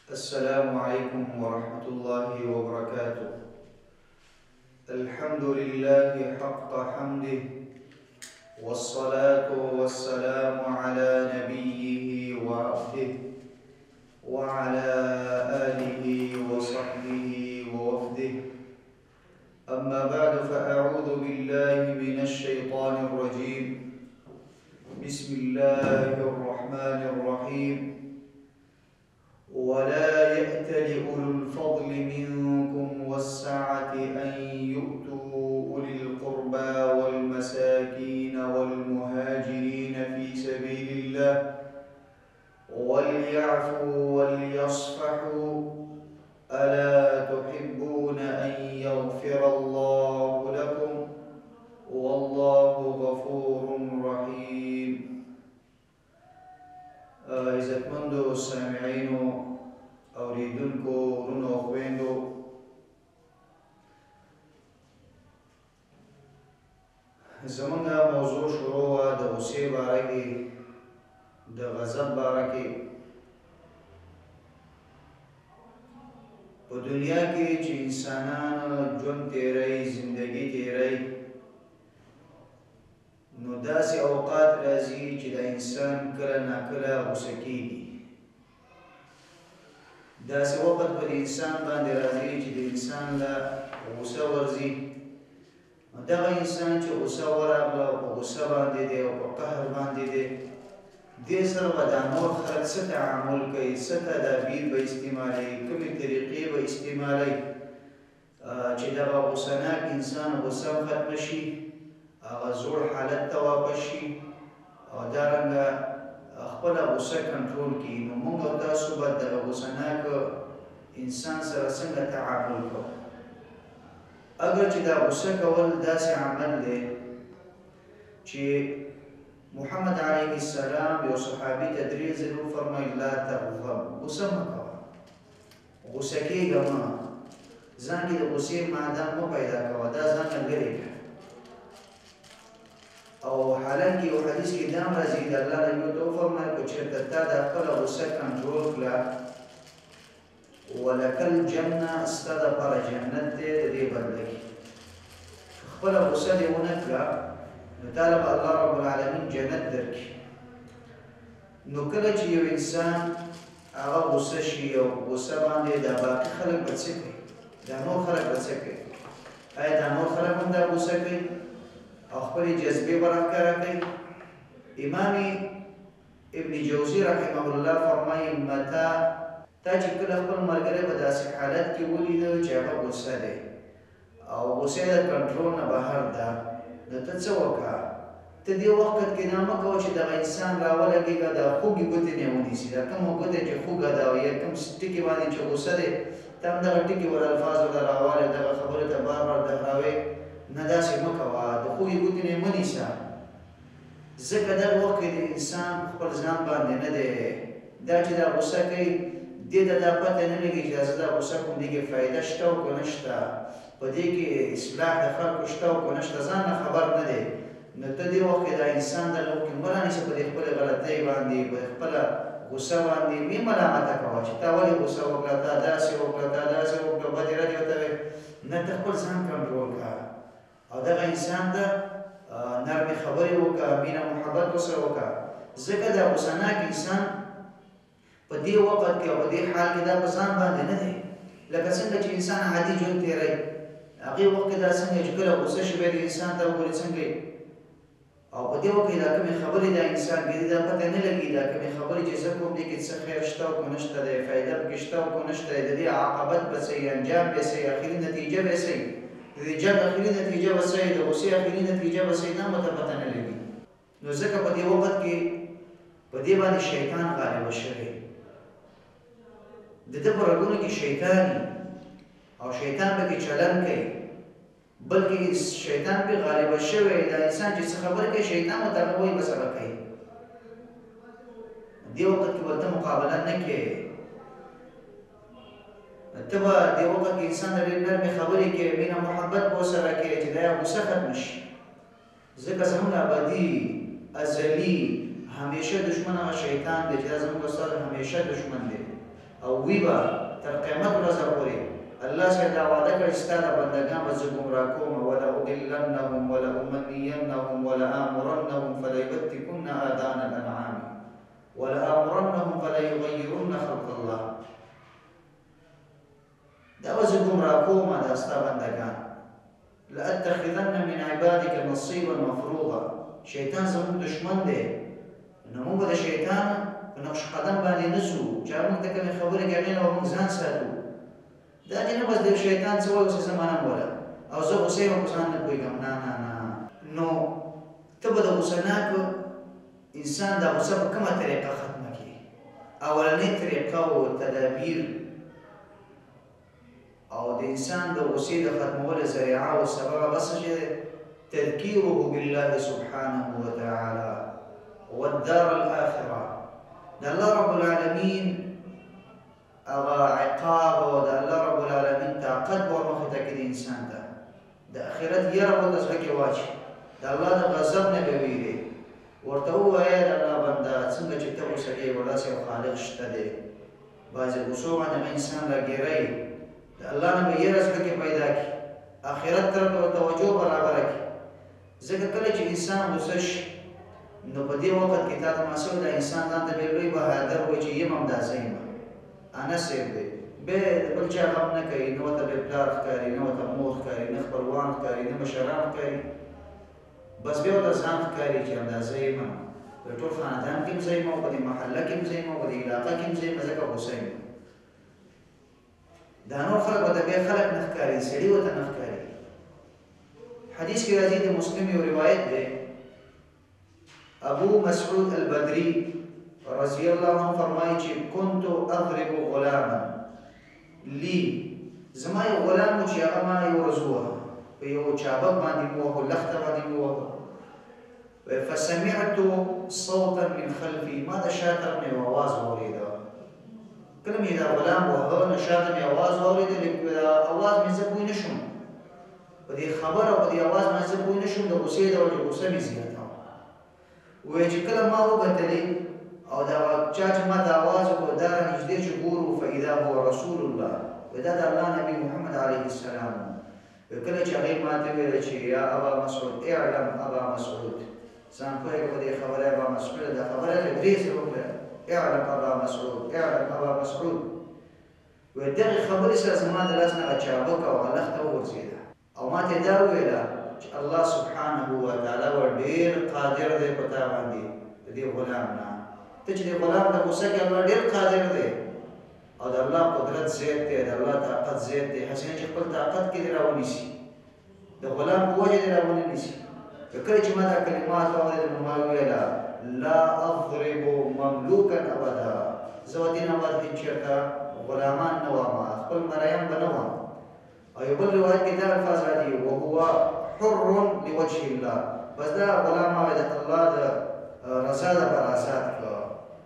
السلام عليكم ورحمة الله وبركاته. الحمد لله حق حمده، والصلاة والسلام على نبيه وعبده وعلى آله وصحبه ووفده. أما بعد، فأعوذ بالله من الشيطان الرجيم. بسم الله الرحمن الرحيم. ولا يأتل أولو الفضل منكم والسعة أن يؤتوا أولي القربى والمساكين والمهاجرين في سبيل الله وليعفوا وليصفحوا ألا تحبون أن يغفر الله لكم والله غفور رحيم. عزتمندو سامعینو اوریدونکو ورونو او خویندو، زمونږه موضوع شروع وه د غصې باره کې، د غضب باره کې. په دنیا کې چې انسانان ژوند تیروي، زندگی تیروي، نو داسې اوقات راځي چې د انسان کله ناکله غوسه کېږي. داسې وخت په انسان باندې راځي چې د انسان له غوسه ورځي. دغه انسان چې غوسه ورغله او په غوسه باندې دی او په قهر باندې دی، دې سره به دا نور خلک څه تعامل کوي، څه تدابیر به استعمالوي، کومې طریقې به استعمالوي چې دغه غوسهناک انسان غوسه ختمه شي، هغه زوړ حالت ته واپس شي او دارنګه خپله غوسه کنټرول کړي. نو موږ او تاسو به دغه غوسهناک انسان سره څنګه تعامل کوو؟ اگر چې دا غوسه کول داسې عمل دی چې محمد علیه السلام یو صحابي ته 3 ځله وفرمایل لا تغضب، غوسه مه کوه، غوسه کېږه مه، ځان کې د غوسې معده مه پیدا کوه، دا ځان نه لرې کړه. او حالانکه یو حدیث کې دا هم راځي د الله نبي ته وفرمایل که چېرته تا د خپله غوسه کنټرول کړه، ولکل جنه، ستا دپاره جنت دی د دې بدله کې. خپله غوسه دې ونه کړه نو تا له به الله رب العالمین جنت درکړي. نو کله چې یو انسان هغه غوسه شي او غوسه باندې دا باقي خلک به څه کوي؟ دا نور خلک به څه کوي؟ آیا دا نور خلک هم دا غوسه کوي او خپلې جذبې به راښکاره کوي؟ امام ابن جوزي رحمه الله فرمایي متا تا چې کله خپل ملګری په داسې حالت کې ولیده چې هغه غوسه دی او غوسه د کنټرول نه بهر ده، نو ته څه وکړه؟ ته دې وخت کې دا مه کوه چې دغه انسان راولګېږه، دا خوږې ګوتې نه ونیسي، دا کومه ګوتې چې خوږه ده او یا کوم ټکي باندې چې غوسه دی ته هم دغه ټکي ور الفاظو ته راوالې، دغه خبرې ته بار بار دهراوې. نه، داسې مه کوه، د خوږې ګوتې نه یې مه نیسه، ځکه دغه وخت کې د انسان خپل ځان باندې نه دی. دا چې دا غوسه کوي دې ته دا پته نه لګي چې زه دا غوسه کوم، دې کې فایده شته او که نشته، په دې کې اصلاح د خلکو شته او که نشته، ځان نه خبر نه دی. نو ته دې وخت کې دا انسان دغه وخت کې مه رانیسه په دې خپلې غلطۍ باندې، په خپله غوسه باندې مې ملامته کوه چې تا ولې غوسه وکړه، تا داسې وکړه، تا داسې وکړه، بدې ردې ورته ویې. نه، ته خپل ځان کنټرول کړه او دغه انسان ته نرمې خبرې وکړه، مینه محبت ورسره وکړه، ځکه دا غوسهناک انسان په دې وخت کې او په دې حال کې دا په ځان باندې نه دی. لکه څنګه چې انسان عادي ژوند تېروي، هغې وخت کې دا څنګه چې کله غوسه شي بیا د انسان ته وګوري څنګه او په دې وخت کې دا کومې خبرې دا انسان کې دا پته نه لګي، دا کومې خبرې چې زه کوم دې کې څه خیر شته او که نشته دی، فایده پکې شته او که نشته دی، د دې عاقبت به څه وي، انجام به څه وي، اخري نتیجه به څه وي، د دې جنګ اخري نتیجه به څه وي، د غوسې اخري نتیجه به څه وي، دا ورته پته نه لګي. نو ځکه په دې وخت کې په دې باندې شیطان غالبه شوی، د ده په رګونو کې شیطان او شیطان پکې چلن کوي، بلکې شیطان پې غالبه شوی. دا انسان چې څه خبرې کوي شیطان ورته هغه وایي بس هغه کوي. دې وخت کې به ته مقابله نه کوې، ته به دې وخت کې انسان ته ډېرې نرمې خبرې کوې، مینه محبت به ورسره کوې چې دا غوسه ختمه شي. ځکه زموږ ابدي ازلي همیشه دشمن هغه شیطان دی چې دا زموږ سره همیشه دشمن دی او وی به تر قیامت ورځې پورې الله سره دا وعده کړې چې ستا دا بندګان به زه ګمراه کوم ولأضلنهم ولأمنينهم ولآمرنهم فليبتكن آذان الأنعام ولآمرنهم فليغيرن خلق الله. دا به زه ګمراه کوم دا ستا بندګان. لأتخذن من عبادك نصيبا مفروضا. شیطان زموږ دشمن دی، نو موږ به د شیطان په نقش قدم باندې نه ځو چې موږ ته کومې خبرې کوي نو موږ ځان ساتو. دا چې نه بس د شیطان څه وایي اوس زه منم وله او زه غوسې یم په ځان نه پوهېږم. نه نه نه، نو ته به د غوسناک انسان دا غوسه په کومه طریقه ختمه کړي؟ اولنۍ طریقه او تدابیر او د انسان د غوسې د ختمولو ذریعه او سبب بس چې تذکیره بالله سبحانه وتعالى والدار الآخرة. د الله رب العالمین هغه عقاب او د الله رب العالمین طاقت به ورمخې ته کړي انسان ته، د آخرت یره به د زړه کې واچي، د الله د غضب نه به ویرې. ورته ووایه د الله بنده څنګه چې ته غوسه کړې وراسې یو خالق شته دی، بعضې غوسو باندې به انسان راګیری، د الله نه به یره زړه کې پیدا کړي، آخرت طرف ته توجه برابره کړي. ځکه کله چې انسان غوسه شي نو په دې وخت کې تا ته محسوس دا انسان ځان ته به لوی بهادر وایي چې یم همدا زه یم، انا صاحب دی، بیا د بل چا غم نه کوي، نه ورته بیا پلار ښکاري، نه ورته مور ښکاري، نه خپلوان ښکاري، نه مشران ښکاري، بس بیا ورته ځان ښکاري چې همدا زه یم، په ټول خاندان کې هم زه یم او په دې محله کې هم زه یم او په دې علاقه کې هم زه یم، ځکه غوسه یم. دا نور خلک ورته بیا خلک نه ښکاري، سړي ورته نه ښکاري. حدیث کې راځي د مسلم یو روایت دی، ابو مسعود البدری رضی الله عنه فرمایي چې كنت اضرب غلاما لی، زما یو غلام و چې هغه ما یو ورځ ووهه، په یو چابک باندې مې ووهه، لښته باندې مې ووهه. فسمعت صوتا من خلفي، ما د شا طرف نه یو اواز واورېده. کله مې دا غلام ووهه نو شا ته مې اواز واورېده، اواز مې زه پوه نه شوم په دې خبره او په دې اواز باندې زه پوه نه شوم، د غوسې د وجې غوسه مې زیاته وه. وایي چې کله ما وکتلې او دا چا چې ما د اواز وکړو دا رانږدې چې ګورو فاذا هو رسول الله، دا د الله نبي محمد علیه السلام. کله چې هغې ما ته وویل چې یا ابا مسعود اعلم ابا مسعود، ځان پوهېږه په دې خبره ابا مسعود، دا خبره یې درې ځله وکړه، اعلم ابا مسعود اعلم ابا مسعود. وایي دغې خبرې سره زما د لاس نه هغه چابکه او هغه لښته وغورځېده او ما ته دا وویله چې الله سبحانه وتعالی ډېر قادر دی په تا باندې د دې غلام نه، ته چې د غلام د غوسه کې الله ډېر قادر دی او د الله قدرت زیات دی، د الله طاقت زیات دی، هسې نه چې خپل طاقت کې دې راونیسي، د غلام په وجه دې راونه نیسي. کله چې ما دا کلمات واورېدل نو ما وویله لا اضرب مملوکا ابدا، زه به دې نه بعد هېڅ چېرته غلامان نه وم، خپل مریان به نه وم. او یو بل روایت کې دا الفاظ راځي وهو حر لوجه الله، بس دا غلام هغه د الله د رضا دپاره آزاد کړه،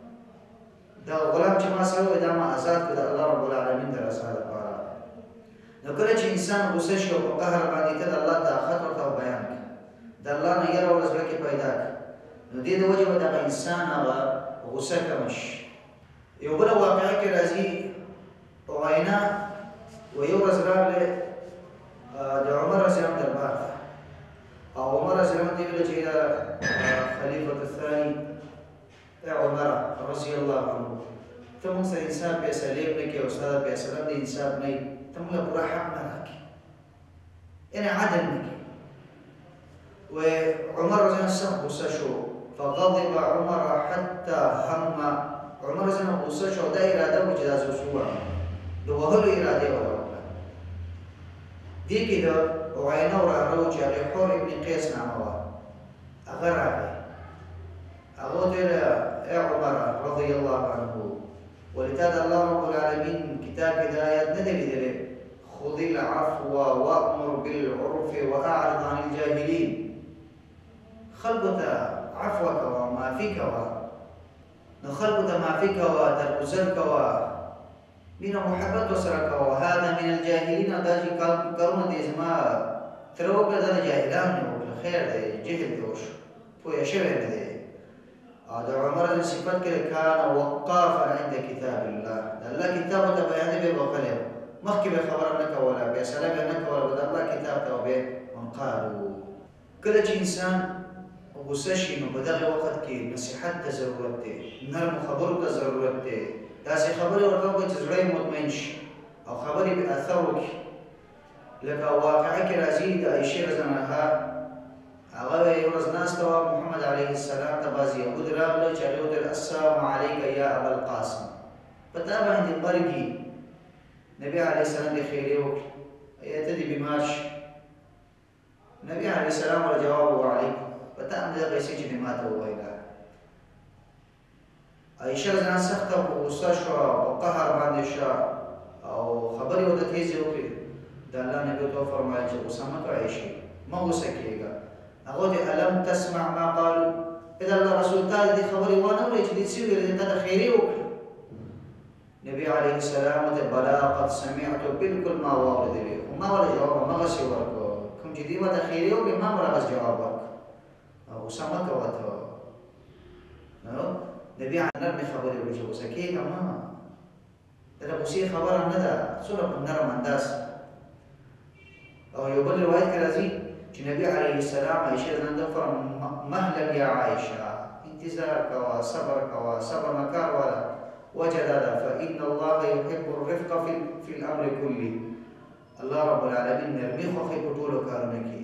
دا غلام چې ما سره وی دا ما آزاد کړه د الله رب العالمین د رضا دپاره. نو کله چې انسان غوسه شي او په قهر باندې ته د الله طاقت ورته بیان کړه، د الله نه یره ور زړه کې پیدا کړه، نو دې د وجې به دغه انسان هغه غوسه کمه شي. یو بله واقعه کې راځي عینه و یو ورځ راغلی د عمر رضی الله عنه دربار ته، او عمر رضی الله عنه ته ویل چې خلیفة الثاني عمر رضی الله عنه، ته موږ سره انصاف فیصلې نه کوې او ستا د فیصله د انصاف نه وي، ته موږ له پوره حق نه راکړې، یعنې عدل نه کوې. وعمر رضی الله عنه سخت غوسه شو، فغضب عمر حتى هم، عمر رضی الله عنه غوسه شو او دا اراده وکړه چې دا زه اوس ووهم، د وهلو اراده یې ورته وکړه. دې کې د عینه وراره و چې هغې حور ابن قیس نامه وه، هغه راغی، هغه ورته ویل ای عمر رضی الله عنه، ولې تا د الله رب العالمین کتاب کې دا آیات نه دی لیدلی خذ العفو وأمر بالعرف وأعرض عن الجاهلین، خلکو ته عفو کوه، معافي کوه، نو خلکو ته معافي کوه، درگذر کوه، مینه محبت ورسره کوه. هذا من الجاهلین، دا چې کارونه دې زما تره وکړه دا د جاهلانو نه وکړه، خیر دی جهل دې وشو، پوه شوی نه دی. او د عمر د صفت کې کان وقافا عند کتاب الله د الله کتاب ته بیان به وکړي مخکې به خبره نه کوله فیصله به نه کوله د الله کتاب ته به قالو کله چې انسان غوسه شي نو په دغه وخت کې نصیحت ته ضرورت دی نرم خبرو ته ضرورت دی داسې خبرې ورته وکړه چې زړه یې مطمئن شي او خبرې به اثر وکړي لکه واقعه کې راځي د عایشې رضی الله عنها هغه یو ورځ ناسته وه محمد علیه السلام ته بعضې یهود راغله چې هغې وتل السلام علیک یا ابا القاسم په تا باندې مرګي نبي علیه السلام دې خیرې وکړي یا ته دې بیمار شي نبي علیه السلام ورته جواب وعلیکم په تا هم دغه څه چې مې ما ته وویله عایشه رضی الله عنها سخته په غوسه شوه په قهر باندې شوه او خبرې ورته تیزې وکړې د الله نبي ورته وفرمایل چې غوسه مه کوه عایشې مه غوسه کېږه هغه ته الم تسمع ما قالوا اذا الله رسول تا دې خبرې وانه اورې چې دې څه ویل تا ته خیرې وکړي نبي عليه السلام ته بلا قد سمعت بالکل ما واردلی ما ولا جواب ما غسي ورکو کوم چې دې ما ته خیرې وکړي ما ولا غس جواب ورک او سمه کوه ته نو نبي نرمې خبرې وکړي چې غوسه کېږه ما دا غوسې خبره نه ده څومره په نرم انداز او یو بل روایت کې راځي چې نبی علیه السلام عایشه رضی الله عنها مهلا یا عایشه انتظار کوا صبر نکار والا وجد هذا فإن الله يحب الرفق في الأمر كله الله رب العالمين نرمي خوخي په ټولو کارونو کې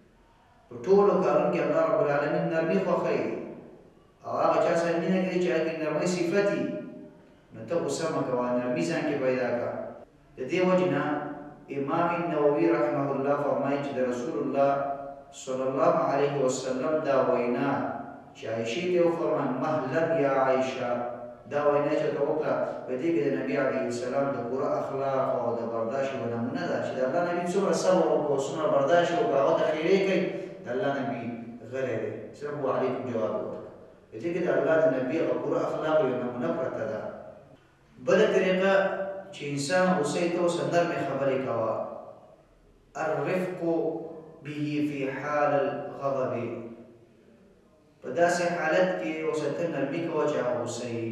الله رب العالمين نرمي خوخي او هغه چا سره مینه کوي چې هغه نرمي صفتي نو ته غوسه مه کوه نرمي ځان کې پیدا کړه د دې وجې نه امام النووي رحمه الله فرمایي چې د رسول الله صلی الله علیه وسلم دا وینا چې عایشې ته وفرمایل مهلا یا عایشه دا وینا چې ته وکړه په دې کې د نبي علیه السلام د پوره اخلاق او د برداشت یوه نمونه ده چې د الله نبي څومره صبر وکړو څومره برداشت وکړو هغه ته خیرې کوي د الله نبي غلی دی صرف وعلیکم جواب وکړه په دې کې د الله د نبي هغه پوره اخلاق یوه نمونه پرته ده بله طریقه چې انسان غوسې ته اوس نرمې خبرې کوه الرفق به في حال الغضب په داسې حالت کې اوس ته نرمي کوه چې هغه غوسه یي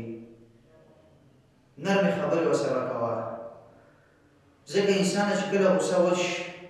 نرمې خبرې ورسره کوه ځکه انسان چې کله غوسه وشي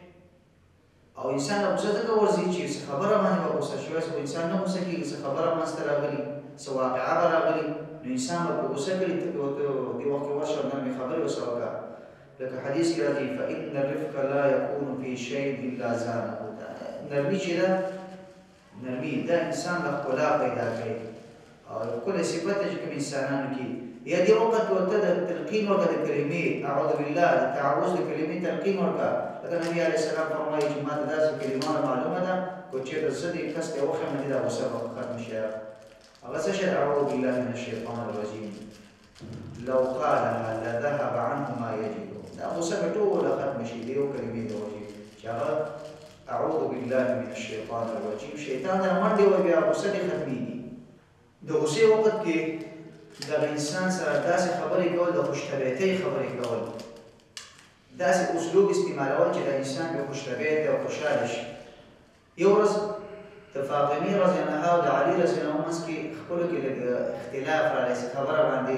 او انسان غوسه ځکه ورځي چې څه خبره باندې به غوسه شوی خو انسان نه غوسه کېږي څه خبره منځته راغلي څه واقعه به راغلي نو انسان به په غوسه کړي دې وخت کې ورشه نرمې خبرې ورسره وکړه لکه حدیث کې راځي فإن الرفق لا يكون في شيء إلا زانه نرمي چې ده نرمي دا انسان له ښکلا پیدا کوي او ښکلې صفت چې کوم انسانانو کې یا دې وخت ورته د تلقین ورکړه د کلمې اعوذ بالله د تعوذ د کلمې تلقین ورکړه لکه نبي علیه السلام فرمایي چې ما ته داسې کلمه معلومه ده که چېرته زه دې کس ته وښیم دې دا غوسه به ختم شي هغه څه شی اعوذ بالله من الشیطان الرجیم لو قالها لذهب عنه ما يجد دا غوسه به ټوله ختم شي د یو کلمې د وجې چې هغه اعوذ بالله من الشیطان الرجیم شیطان را منډې وایي بیا غوسه دې ختمېږي د غوسې وخت کې دغه انسان سره داسې خبرې کول د خوشطبیعتۍ خبرې کول داسې اسلوب استعمالول چې د انسان به خوشطبیعت او خوشحاله شي یو ورځ د فاطمې رضی الله عنها او د علي رضی الله عنه منځ کې خپلو کې لږ اختلاف راغلی څه خبره باندې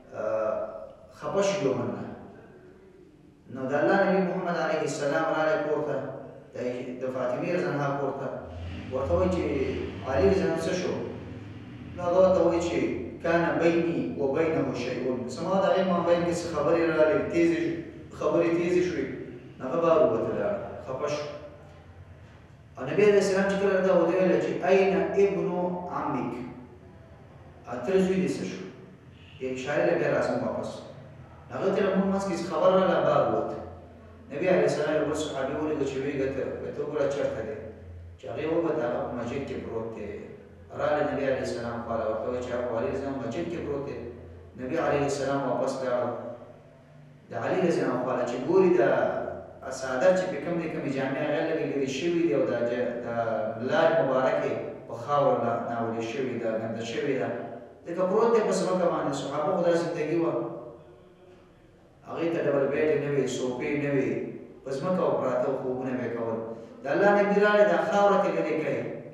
خفه شو یو بل نه نو د الله نبي محمد علیه السلام راغی کور ته د فاطمې رضی الله عنها کور ته ورته وایي چې علي رضی الله عنه څه شو نو هغه ورته وایي چې كان بيني وبينه شيء سما د هغې مابین کې څه خبرې راغلې خبرې تیزې شوې هغه بار ووتله خفه شو او نبي علیه السلام چې کله راته ورته ویله چې اين ابن عمک تر زوی دې څه شو یې اشارې له بیا راځم واپس هغه ته موږ منځ کې خبر راغله بار ووت نبي علیه السلام یو بل صحابي ولیده چې ویې ته وګوره چېرته دی چې هغې وکتل هغه په مسجد کې پروت دی راغله نبي علیه السلام خواله ورته وایي چې هغه علي رضی مسجد کې پروت دی نبي علیه السلام واپس لاړ د علي رضی الله خواله چې ګوري د سعادت چې په کوم دي کومې جامې هغه لګېدلې شوي دي او د لارې مبارکې په خاورو ناولې شوي ده ګنده شوې ده ځکه پروت دی په ځمکه باندې صحابه خو دا زندګي وه هغې ته ډبل بیډ نه وې صوفې نه وې په ځمکه و پراته خوبونه به یې کول د الله نبي راغی دا خاوره ترې لرې کړې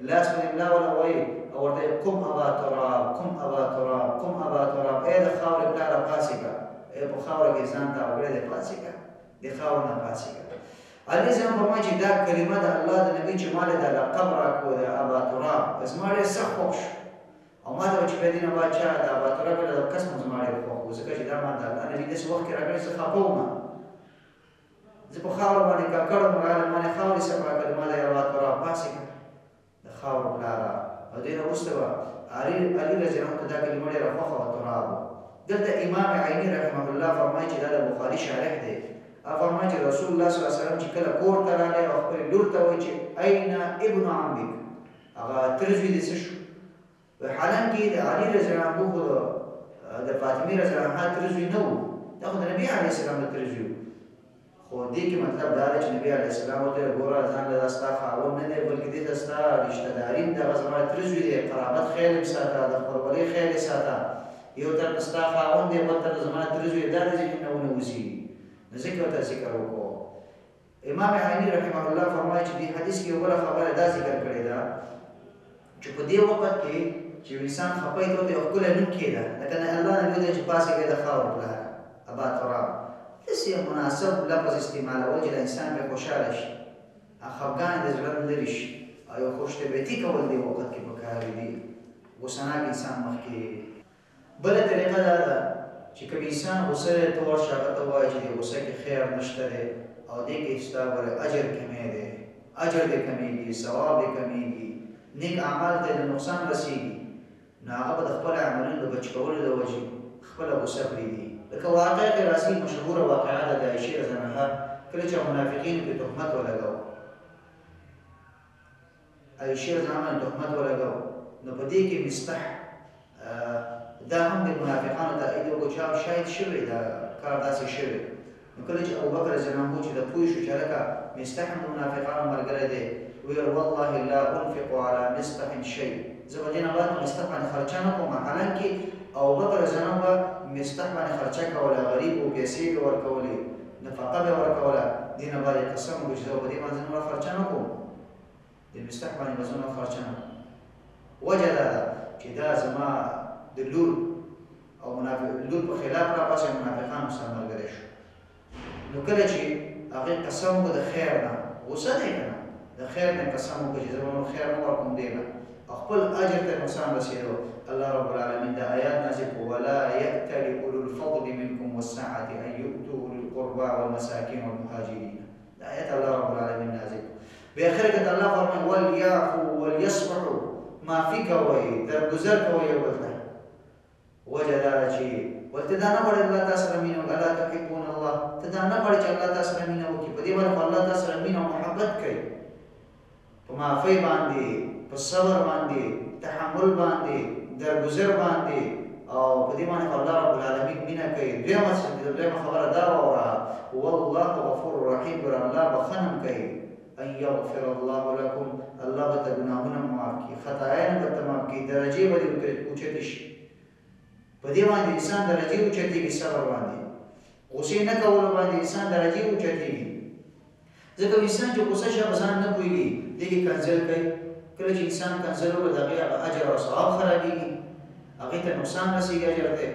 لاس باندې ملا ولا وایي او ورته قم ابا تراب قم ابا تراب قم ابا تراب ای د خاورې پلاره پاڅېږه ای په خاوره کې ځان ته اوړی دی پاڅېږه د خاورو نه پاڅېږه. علي ځان فرمایي چې دا کلمه د الله د نبي چې ما دا لقب راکړو د ابا تراب زما ډېر سخت خوښ شو او ما ته چې په دې نه بعد چا د ابا تراب د قسم زما ډېر خوښ و ځکه چې دا ما د الله نبي داسې وخت کې راغلی زه خفه وم زه په خاورو باندې ککړ وم راغلی ما نه خاورې صفا کړې ما د ابا تراب پاڅېږه د خاورو پلاره او دې نه وروسته به علي رضي الله عنه دا کلمه ډېره خوښه وه تراب. دلته امام عیني رحمه الله فرمایي چې دا د بخاري شارح دی فرمایي چې رسول الله صلی الله علیه وسلم چې کله کور ته راغی او خپلې لور ته وایي چې اين ابن عمک هغه تره زوی دې څه شو حالانکې د علي رضی الله عنه خو د فاطمې رضی الله عنها تره زوی نه و دا خو د نبي علیه السلام د تره زوی و خو دې کې مطلب دا دی چې نبي علیه السلام ورته ګوره ځان له دا ستا خاوند نه دی بلکې دې ته ستا رشته داري دغه زما تره زوی دی قرابت خیال یې ساته د خپلولۍ خیال یې ساته یو طرف ستا خاوند دی بل طرف زما تره زوی دا د ذهن نه ونوځي ذکر ته ذکر وکړو. امام عیني رحمه الله فرمایي چې دې حدیث کې یو بله خبره دا ذکر کړې ده چې په دې وخت کې چې انسان خفه وي ته ورته یو ښکلی نوم کېده لکه الله نبي دی چې پاڅېږئ د خاورو پلاره ابا تراب داسې یو مناسب لفظ استعمالول چې د انسان پرې خوشحاله شي خفګان د زړه نه لرې شي او یو خوشطبیعتي کول دې وخت کې پکار دي غوسناک انسان مخکې. بله طریقه دا ده چې کوم انسان غوسه ته ورشه هغه ته وایي چې د غوسه کې خیر نشته دی او دې کې ستا ګوره اجر کمی دی اجر دې کمیږي ثواب دې کمیږي نیک اعمال ته د نقصان رسېږي نو هغه به د خپل عملونو د بچ کولو د وجې خپله غوسه پرېږدي. لکه واقع کې راځي مشهوره واقعه ده د عایشې رضی الله عنها کله چې منافقینو پرې تهمت ولګاوه عایشې رضی الله عنها تهمت ولګاوه نو په دې کې مستح دا هم د منافقانو تایید وکړو چې شاید شوی دا کار داسې شوی نو کله چې ابوبکر رضی الله عنه چې د پوه شو چې هلکه مستح هم د منافقانو ملګری دی ویل والله لا انفق على مستح شی زه به دې نه بعد مستح باندې خرچه نه کوم حالانکې ابوبکر رضی الله عنه به مستح باندې خرچه کوله غریب و پیسې به ورکولې نفقه به ورکوله دې نه بعد یې قسم وکړو چې زه به دې باندې نوره خرچه نه کوم د مستح باندې به زه نوره خرچه نه کوم. وجه دا ده چې دا زما د لور او لور په خلاف راپاسې منافقانو سره ملګری شو نو کله چې هغې قسم وکړو د خیر نه غوسه دی که نه د خیر نه قسم وکړو چې زه به نور خیر نه ورکوم دی نه او خپل اجر ته نقصان رسېدو الله رب العالمین د آیات نازل کړو ولا یأتل اولو الفضل منکم والسعة ان یؤتوا اولي القربى والمساکین والمهاجرین د آیات الله رب العالمین نازل کړو. بیا آخر کې الله فرمایي ولیعفوا ولیصفحوا معافي کوئ درګذر کوئ یو بل ته وجه دا ده چې ورته دا نه غواړي الله تا سره مینه وکړي الا تحبون الله ته دا نه غواړي چې الله تا سره مینه وکړي په دې باندې خو الله تا سره مینه او محبت کوي په معافۍ باندې په صبر باندې تحمل باندې درګذر باندې او په دې باندې خو الله رب العالمین مینه کوي. دویمه خبره دا واوره والله غفور رحیم ګوره الله بخښنه کوي ان یغفر الله لکم الله به ته ګناهونه معاف کړي خطایانې به ته معاف کړي درجې به دې اوچتې شي په دې باندې انسان درجې اوچتېږي صبر باندې غوسې نه کولو باندې انسان درجې اوچتېږي ځکه انسان چې غوسه شي په ځان نه پوهېږي دې کې کنځل کوي کله چې انسان کنځل وکړي د هغې هغه اجر او ثواب خرابېږي هغې ته نقصان رسېږي اجر دی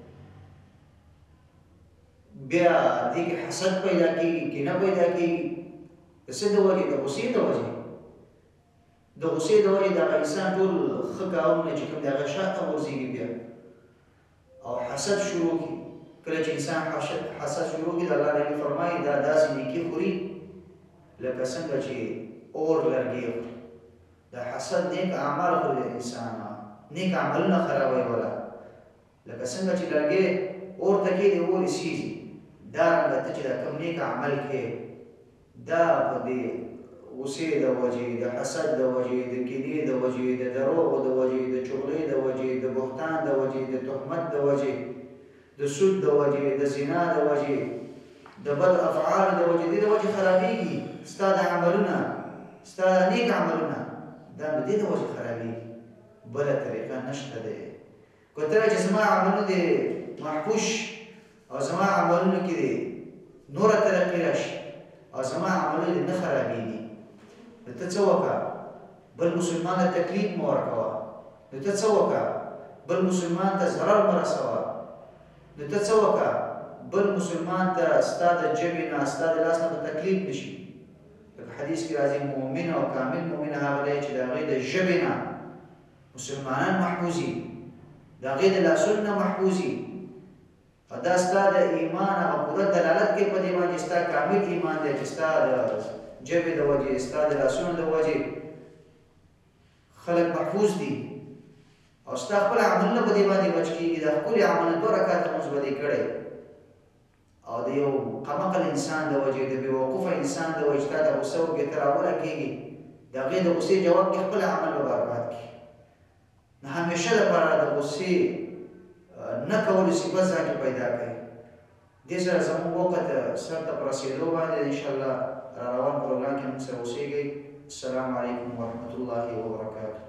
بیا دې کې حسد پیدا کېږي کینه پیدا کېږي د څه د وجې د غوسې د وجې د غوسې د وجې د هغه انسان ټول ښه کارونه چې کوم د هغه شاته غورځېږي بیا او حسد شروع کړي کله چې انسان حسد شروع کړي د الله نبي فرمایي دا داسې نیکي خوري لکه څنګه چې اور لرګي خوري د حسد نیک اعمال خوري د انسان نیک عملونه خرابوي ولا لکه څنګه چې لرګي اور ته کېږي اور یې سیزي دارنګه ته چې دا کوم نیک عمل کې دا په دې غوسې د وجې د حسد د وجې د کینې د وجې د دروغو د وجې د چغلۍ د وجې د بهتان د وجې د تهمت د وجې د سود د وجې د زنا د وجې د بد افعالو د وجې د وجې خرابېږي ستا د عملونه ستا د نیک عملونه دا د دې د وجې خرابېږي بله طریقه نشته دی که ته چې زما عملونه دې محفوظ او زما عملونه کې دې نوره ترقي راشي او زما عملونه دې نه خرابېږي ته څه وکړه بل مسلمان ته تکلیف مه ورکوه. نو ته څه وکړه؟ بل مسلمان ته ضرر مه رسوه. نو ته څه وکړه؟ بل مسلمان ته ستا د ژبې نه ستا د لاس نه به تکلیف نه شي. لکه حدیث کې راځي مؤمن او کامل مؤمن هغه دی چې د هغې د ژبې نه مسلمانان محفوظي، د هغې د لاسونو نه محفوظي. او دا ستا د ایمان هغه پوره دلالت کوي په دې باندې چې ستا کامل ایمان دی چې ستا د ژبې د وجې ستا د لاسونو د وجې خلک محفوظ دي او ستا خپل عملونه په دې باندې بچ کېږي. د ښکلي عملونه 2 رکعاته لمونځ به دې کړی او د یو قمقل انسان د وجې د بېوقوفه انسان د وجې تا ته غوسه وکړي ته راولګېږي د هغې د غوسې جواب کې خپل عمل به برباد کړي. نو همیشه لپاره د غوسې نه کولو صفت ځان کې پیدا کړئ. دې سره زموږ وخت سر ته په رسېدو باندې انشاءالله را روان پروګرام کې موږ سره اوسېږئ. السلام علیکم ورحمة الله وبرکاته.